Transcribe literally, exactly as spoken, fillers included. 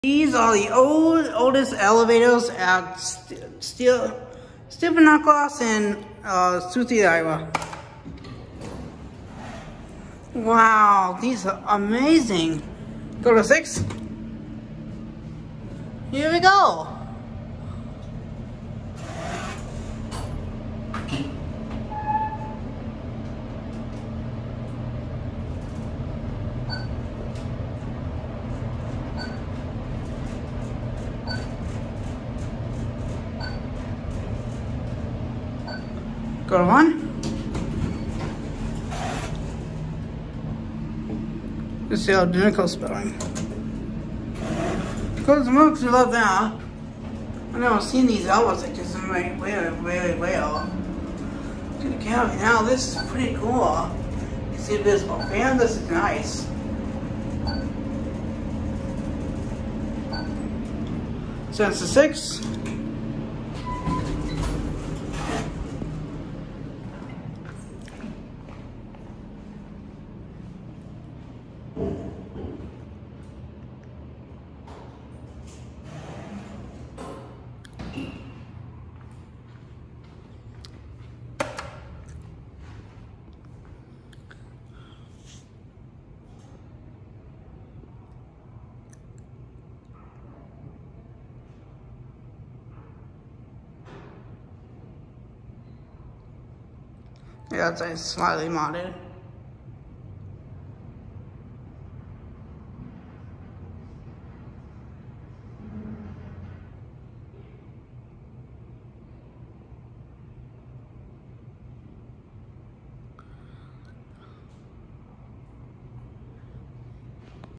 These are the old, oldest elevators at St Steel, Stephen Knockoffs in uh, Sioux, Iowa. Wow, these are amazing. Go to six. Here we go. Go to one. Let's see how identical spelling. Go to the moon because we love that. I've never seen these elbows like this in my way, way, way out. To the cavity. Now this is pretty cool. You see the visible fan. This is nice. So it's a six. Yeah, it's like slightly modded.